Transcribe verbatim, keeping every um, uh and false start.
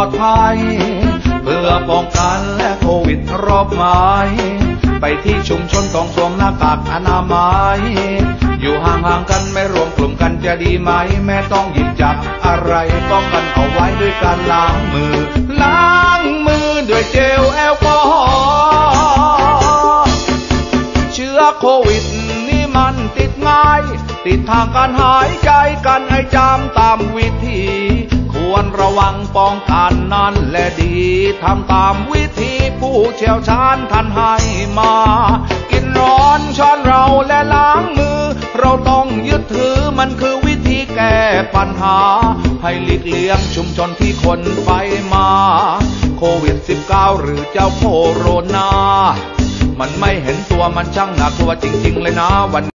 ดภัยเพื่อป้องกันและโควิดรอบใหม่ไปที่ชุมชนต้องสวมหน้ากากอนามัยอยู่ห่างๆกันไม่รวมกลุ่มกันจะดีไหมแม้ต้องหยิบจับอะไรป้องกันเอาไว้ด้วยการล้างมือล้างมือด้วยเจลแอลกอฮอล์เชื้อโควิดนี่มันติดง่ายติดทางการหายใจกันให้จำตามวิธีควรระวังป้องกันนั่นแหละดีทำตามวิธีผู้เชี่ยวชาญท่านให้มากินร้อนช้อนเราและล้างมือเราต้องยึดถือมันคือวิธีแก้ปัญหาให้หลีกเลี่ยงชุมชนที่คนไปมาโควิด สิบเก้า หรือเจ้าโคโรนามันไม่เห็นตัวมันช่างน่ากลัวจริงๆเลยนะวัน